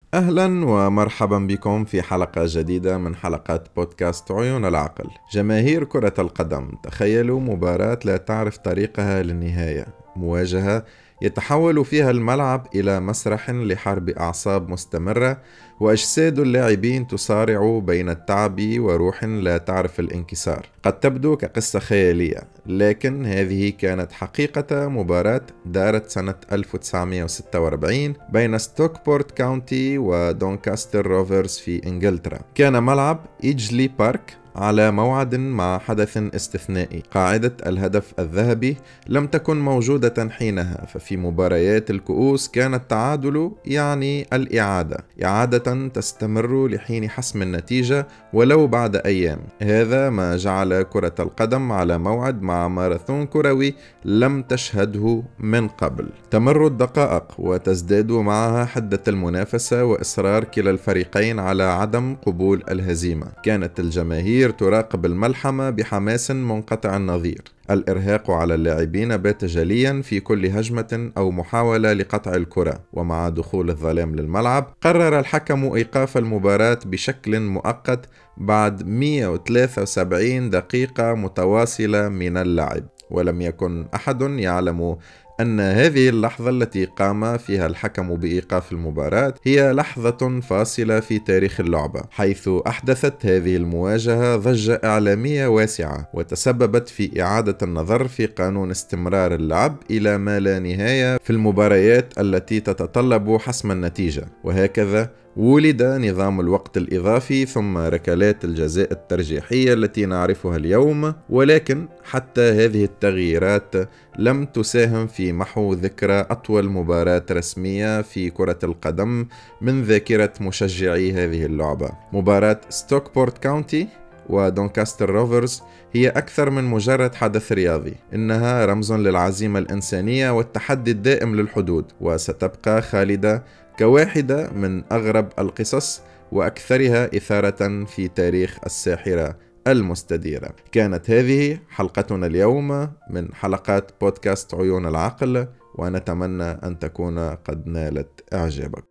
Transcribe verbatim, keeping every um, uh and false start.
أهلا ومرحبا بكم في حلقة جديدة من حلقات بودكاست عيون العقل. جماهير كرة القدم، تخيلوا مباراة لا تعرف طريقها للنهاية، مواجهة يتحول فيها الملعب إلى مسرح لحرب أعصاب مستمرة، وأجساد اللاعبين تصارع بين التعب وروح لا تعرف الانكسار. قد تبدو كقصة خيالية، لكن هذه كانت حقيقة مباراة دارت سنة ألف وتسعمائة وستة وأربعين بين ستوكبورت كاونتي ودونكاستر روفرز في إنجلترا. كان ملعب إيجلي بارك على موعد مع حدث استثنائي. قاعدة الهدف الذهبي لم تكن موجودة حينها، ففي مباريات الكؤوس كان التعادل يعني الإعادة، إعادة تستمر لحين حسم النتيجة ولو بعد أيام. هذا ما جعل كرة القدم على موعد مع ماراثون كروي لم تشهده من قبل. تمر الدقائق وتزداد معها حدة المنافسة وإصرار كلا الفريقين على عدم قبول الهزيمة. كانت الجماهير تراقب الملحمة بحماس منقطع النظير. الإرهاق على اللاعبين بات جليا في كل هجمة أو محاولة لقطع الكرة، ومع دخول الظلام للملعب قرر الحكم إيقاف المباراة بشكل مؤقت بعد مئة وثلاثة وسبعين دقيقة متواصلة من اللعب. ولم يكن أحد يعلم أن هذه اللحظة التي قام فيها الحكم بإيقاف المباراة هي لحظة فاصلة في تاريخ اللعبة، حيث أحدثت هذه المواجهة ضجة إعلامية واسعة، وتسببت في إعادة النظر في قانون استمرار اللعب إلى ما لا نهاية في المباريات التي تتطلب حسم النتيجة. وهكذا ولد نظام الوقت الإضافي ثم ركلات الجزاء الترجيحية التي نعرفها اليوم. ولكن حتى هذه التغييرات لم تساهم في محو ذكرى أطول مباراة رسمية في كرة القدم من ذاكرة مشجعي هذه اللعبة. مباراة ستوكبورت كاونتي ودونكاستر روفرز هي أكثر من مجرد حدث رياضي، إنها رمز للعزيمة الإنسانية والتحدي الدائم للحدود، وستبقى خالدة كواحدة من أغرب القصص وأكثرها إثارة في تاريخ الساحرة المستديرة. كانت هذه حلقتنا اليوم من حلقات بودكاست عيون العقل، ونتمنى أن تكون قد نالت إعجابك.